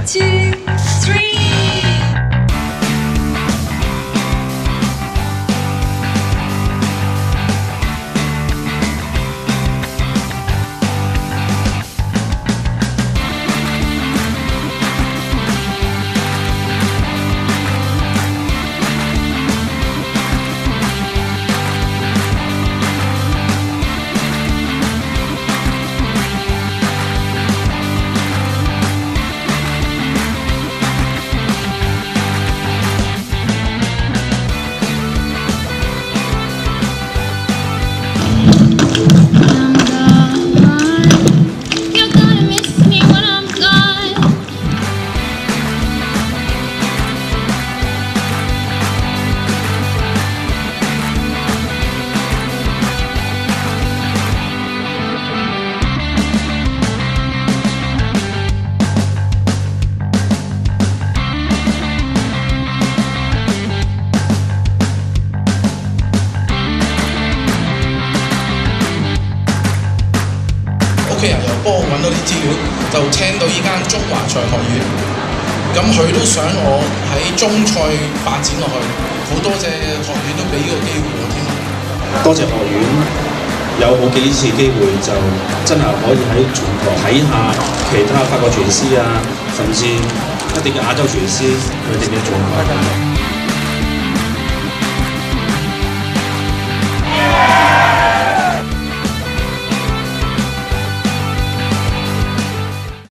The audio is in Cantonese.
2, 3. 屋企人又幫我揾到啲資料，就聽到依間中華賽學院，咁佢都想我喺中賽發展落去，好多謝學院都俾呢個機會我添。 多謝學院有好幾次機會，就真係可以喺全國睇下其他法國廚師啊，甚至一啲嘅亞洲廚師佢哋嘅做法。